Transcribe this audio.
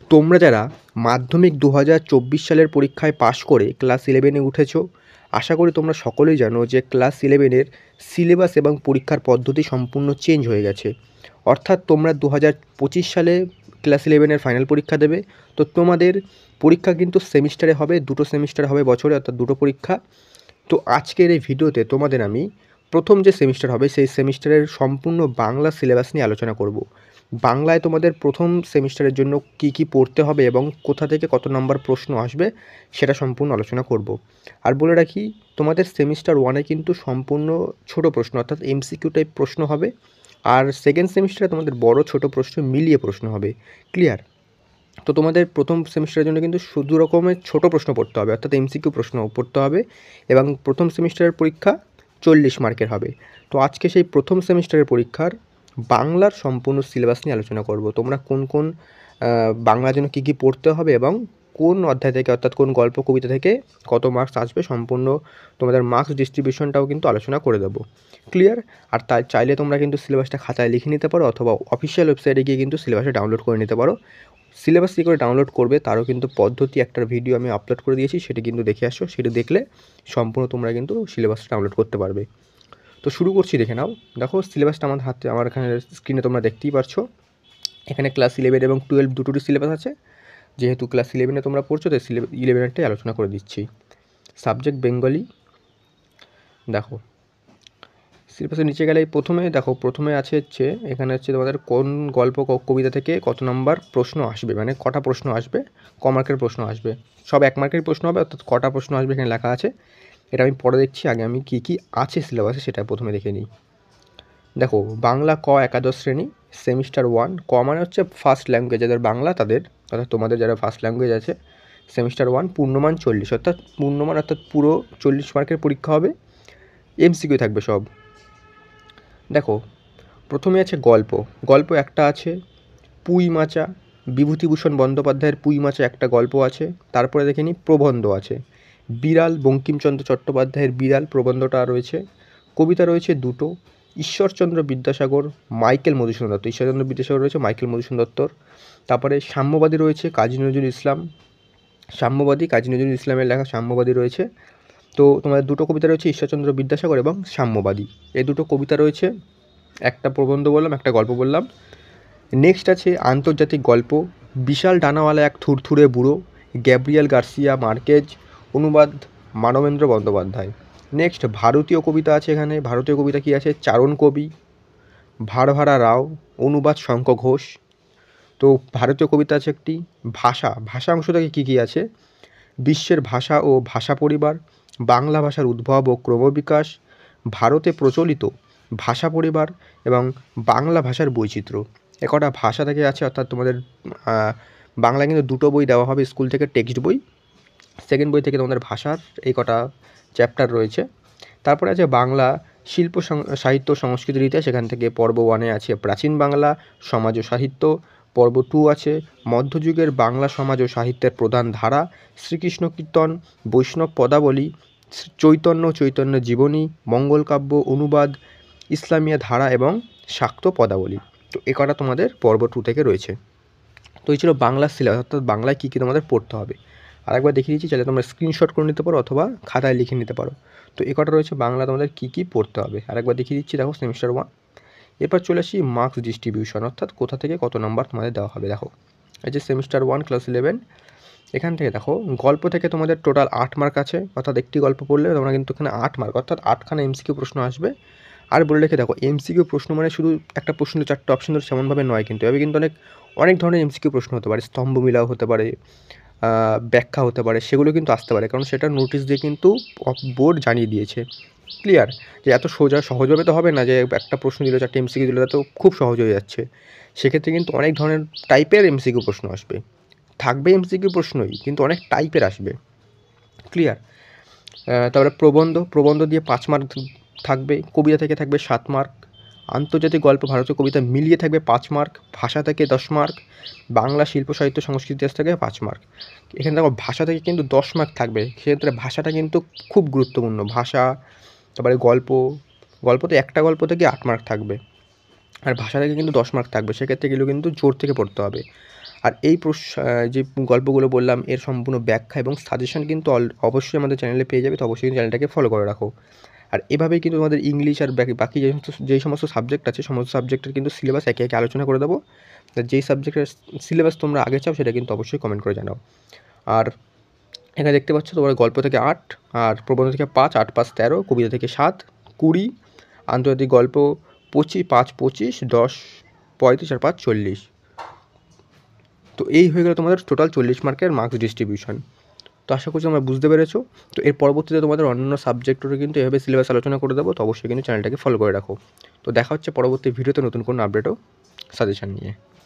তোমরা যারা মাধ্যমিক 2024 সালের পরীক্ষায় পাশ করে ক্লাস 11-এ উঠেছো, আশা করি তোমরা সকলেই জানো যে ক্লাস 11-এর সিলেবাস এবং পরীক্ষার পদ্ধতি সম্পূর্ণ চেঞ্জ হয়ে গেছে। অর্থাৎ তোমরা 2025 সালে ক্লাস 11-এর ফাইনাল পরীক্ষা দেবে। তো তোমাদের পরীক্ষা কিন্তু সেমিস্টারে হবে, 2টো সেমিস্টার হবে বছরে, অর্থাৎ 2টো পরীক্ষা। তো আজকের এই ভিডিওতে তোমাদের আমি প্রথম যে সেমিস্টার হবে সেই সেমিস্টারের সম্পূর্ণ বাংলা সিলেবাস নিয়ে আলোচনা করব। বাংলায় তোমাদের প্রথম সেমিস্টারের জন্য কি কি পড়তে হবে এবং কোথা থেকে কত নম্বর প্রশ্ন আসবে সেটা সম্পূর্ণ আলোচনা করব। আর বলে রাখি, তোমাদের সেমিস্টার 1-এ কিন্তু সম্পূর্ণ ছোট প্রশ্ন অর্থাৎ এমসিকিউ টাইপ প্রশ্ন হবে, আর সেকেন্ড সেমিস্টারে তোমাদের বড় ছোট প্রশ্ন মিলিয়ে প্রশ্ন হবে। ক্লিয়ার? তো তোমাদের প্রথম সেমিস্টারের জন্য কিন্তু শুধু রকমের ছোট প্রশ্ন পড়তে হবে, অর্থাৎ এমসিকিউ প্রশ্ন পড়তে হবে, এবং প্রথম সেমিস্টারের পরীক্ষা 40 মার্কের হবে। তো আজকে সেই প্রথম সেমিস্টারের পরীক্ষার বাংলার সম্পূর্ণ সিলেবাস নিয়ে আলোচনা করব। তোমরা কোন কোন বাংলার জন্য কী কী পড়তে হবে এবং কোন অধ্যায় থেকে অর্থাৎ কোন গল্প কবিতা থেকে কত মার্কস আসবে, সম্পূর্ণ তোমাদের মার্কস ডিস্ট্রিবিউশনটাও কিন্তু আলোচনা করে দেবো। ক্লিয়ার? আর তাই চাইলে তোমরা কিন্তু সিলেবাসটা খাতায় লিখে নিতে পারো, অথবা অফিসিয়াল ওয়েবসাইটে গিয়ে কিন্তু সিলেবাসটা ডাউনলোড করে নিতে পারো। সিলেবাস কী করে ডাউনলোড করবে তারও কিন্তু পদ্ধতি একটার ভিডিও আমি আপলোড করে দিয়েছি, সেটি কিন্তু দেখে আসো। সেটি দেখলে সম্পূর্ণ তোমরা কিন্তু সিলেবাসটা ডাউনলোড করতে পারবে। তো শুরু করছি, দেখে নাও। দেখো সিলেবাসটা আমার হাতে, আমার এখানে স্ক্রিনে তোমরা দেখতেই পারছো। এখানে ক্লাস 11 এবং 12 দুটোরই সিলেবাস আছে। যেহেতু ক্লাস 11-এ তোমরা পড়ছো তাই 11-এরটাই আলোচনা করে দিচ্ছি। সাবজেক্ট বেঙ্গলি। দেখো সিলেবাসের নিচে গেলে প্রথমে আছে হচ্ছে এখানে হচ্ছে তোমাদের কোন গল্প কবিতা থেকে কত নম্বর প্রশ্ন আসবে, মানে কটা প্রশ্ন আসবে, ক মার্কের প্রশ্ন আসবে। সব 1 মার্কের প্রশ্ন হবে, অর্থাৎ কটা প্রশ্ন আসবে এখানে লেখা আছে। এটা আমি পরে দেখছি, আগে আমি কী কী আছে সিলেবাসে সেটা প্রথমে দেখে নিই। দেখো বাংলা ক একাদশ শ্রেণী সেমিস্টার 1। ক মানে হচ্ছে ফার্স্ট ল্যাঙ্গুয়েজ, যাদের বাংলা তাদের, অর্থাৎ তোমাদের যারা ফার্স্ট ল্যাঙ্গুয়েজ আছে। সেমিস্টার 1 পূর্ণমান 40, অর্থাৎ পূর্ণমান অর্থাৎ পুরো 40 মার্কের পরীক্ষা হবে, এমসিকিউ থাকবে সব। দেখো প্রথমে আছে গল্প। গল্প একটা আছে পুঁই মাচা, বিভূতিভূষণ বন্দ্যোপাধ্যায়ের পুঁই মাচা একটা গল্প আছে। তারপরে দেখে নিই প্রবন্ধ আছে, বিড়াল বঙ্কিমচন্দ্র চট্টোপাধ্যায়ের বিড়াল প্রবন্ধটা রয়েছে। কবিতা রয়েছে দুটো, ঈশ্বরচন্দ্র বিদ্যাসাগর, মাইকেল মধুসূদন দত্ত। ঈশ্বরচন্দ্র বিদ্যাসাগর রয়েছে, মাইকেল মধুসূদন দত্তর। তারপরে সাম্যবাদী রয়েছে কাজী নজরুল ইসলাম, কাজী নজরুল ইসলামের লেখা সাম্যবাদী রয়েছে। তো তোমাদের দুটো কবিতা রয়েছে, ঈশ্বরচন্দ্র বিদ্যাসাগর এবং সাম্যবাদী, এই দুটো কবিতা রয়েছে। একটা প্রবন্ধ বললাম, একটা গল্প বললাম। নেক্সট আছে আন্তর্জাতিক গল্প, বিশাল ডানাওয়ালা এক থুরথুরে বুড়ো, গ্যাব্রিয়েল গার্সিয়া মার্কেজ, অনুবাদ মানবেন্দ্র বন্দ্যোপাধ্যায়। নেক্সট ভারতীয় কবিতা আছে এখানে। ভারতীয় কবিতা কী আছে? চারণ কবি, ভারভারা রাও, অনুবাদ শঙ্খ ঘোষ। তো ভারতীয় কবিতা আছে একটি। ভাষা অংশ থেকে কী কী আছে? বিশ্বের ভাষা ও ভাষা পরিবার, বাংলা ভাষার উদ্ভব ও ক্রমবিকাশ, ভারতে প্রচলিত ভাষা পরিবার এবং বাংলা ভাষার বৈচিত্র্য। কটা ভাষা থেকে আছে, অর্থাৎ তোমাদের বাংলায় কিন্তু দুটো বই দেওয়া হবে স্কুল থেকে, টেক্সট বই। সেকেন্ড বই থেকে তোমাদের ভাষার এই কটা চ্যাপ্টার রয়েছে। তারপরে আছে বাংলা শিল্প সাহিত্য সংস্কৃতির ইতিহাস, সেখান থেকে পর্ব 1-এ আছে প্রাচীন বাংলা সমাজ ও সাহিত্য। পর্ব 2 আছে মধ্যযুগের বাংলা সমাজ ও সাহিত্যের প্রধান ধারা, শ্রীকৃষ্ণ কীর্তন, বৈষ্ণব পদাবলী, চৈতন্য জীবনী, মঙ্গলকাব্য, অনুবাদ, ইসলামিয়া ধারা এবং শাক্ত পদাবলী। তো এ কটা তোমাদের পর্ব 2 থেকে রয়েছে। তো এই ছিল বাংলার সিলেবাস, অর্থাৎ বাংলায় কী কী তোমাদের পড়তে হবে। আরেকবার দেখিয়ে দিচ্ছি, চাইলে তোমরা স্ক্রিনশট করে নিতে পারো অথবা খাতায় লিখে নিতে পারো। তো এ কটা রয়েছে বাংলা তোমাদের কী কী পড়তে হবে। আরেকবার দেখিয়ে দিচ্ছি, দেখো সেমিস্টার 1। এরপর চলে আসি মার্কস ডিস্ট্রিবিউশন, অর্থাৎ কোথা থেকে কত নাম্বার তোমাদের দেওয়া হবে। দেখো এই যে সেমিস্টার 1 ক্লাস 11, এখান থেকে দেখো গল্প থেকে তোমাদের টোটাল 8 মার্ক আছে, অর্থাৎ একটি গল্প পড়লে তোমরা কিন্তু এখানে 8 মার্ক, অর্থাৎ 8খানা এমসিকিউ প্রশ্ন আসবে। আর বলে রেখে দেখো এমসিকিউ প্রশ্ন মানে শুধু একটা প্রশ্ন 4টে অপশন ধরে সেমনভাবে নয়, কিন্তু এভাবে কিন্তু অনেক ধরনের এমসিকিউ প্রশ্ন হতে পারে, স্তম্ভ মিলাও হতে পারে, ব্যাখ্যা হতে পারে, সেগুলো কিন্তু আসতে পারে, কারণ সেটা নোটিশ দিয়ে কিন্তু বোর্ড জানিয়ে দিয়েছে। ক্লিয়ার? যে এত সহজভাবে তো হবে না যে একটা প্রশ্ন দিল 4টে এমসিকিউ দিলে তো খুব সহজ হয়ে যাচ্ছে। সেক্ষেত্রে কিন্তু অনেক ধরনের টাইপের এমসিকিউ প্রশ্ন আসবে, থাকবে এমসিকিউ প্রশ্নই, কিন্তু অনেক টাইপের আসবে। ক্লিয়ার? তারপরে প্রবন্ধ দিয়ে 5 মার্ক থাকবে, কবিতা থেকে থাকবে 7 মার্ক, আন্তর্জাতিক গল্প ভারতীয় কবিতা মিলিয়ে থাকবে 5 মার্ক, ভাষা থেকে 10 মার্ক, বাংলা শিল্প সাহিত্য সংস্কৃতি ইতিহাস থেকে 5 মার্ক। এখানে দেখো ভাষা থেকে কিন্তু 10 মার্ক থাকবে, সেক্ষেত্রে ভাষাটা কিন্তু খুব গুরুত্বপূর্ণ। ভাষা, তারপরে গল্পতে একটা গল্প থেকে 8 মার্ক থাকবে, আর ভাষা থেকে কিন্তু 10 মার্ক থাকবে, সেক্ষেত্রে এগুলো কিন্তু জোর থেকে পড়তে হবে। আর এই যে গল্পগুলো বললাম এর সম্পূর্ণ ব্যাখ্যা এবং সাজেশন কিন্তু অবশ্যই আমাদের চ্যানেলে পেয়ে যাবে, তো অবশ্যই কিন্তু চ্যানেলটাকে ফলো করে রাখো। আর এভাবেই কিন্তু তোমাদের ইংলিশ আর বাকি যেই সমস্ত সাবজেক্ট আছে সমস্ত সাবজেক্টের কিন্তু সিলেবাস একে একে আলোচনা করে দেবো। যেই সাবজেক্টের সিলেবাস তোমরা আগে চাও সেটা কিন্তু অবশ্যই কমেন্ট করে জানাও। আর এখানে দেখতে পাচ্ছ তোমার গল্প থেকে 8, আর প্রবন্ধ থেকে 5, 8 5 13, কবিতা থেকে 7, 20, আন্তর্জাতিক গল্প 25, 5 25, 10 35 আর 5 40। তো এই হয়ে গেল তোমাদের টোটাল 40 মার্কের মার্কস ডিস্ট্রিবিউশন। তো আশা করছি তোমরা বুঝতে পেরেছো। তো এর পরবর্তীতে তোমাদের অন্যান্য সাবজেক্টেরও কিন্তু এভাবে সিলেবাস আলোচনা করে দেবো, তো অবশ্যই কিন্তু চ্যানেলটাকে ফলো করে রাখো। তো দেখা হচ্ছে পরবর্তী ভিডিওতে নতুন কোনো আপডেট ও সাজেশন নিয়ে।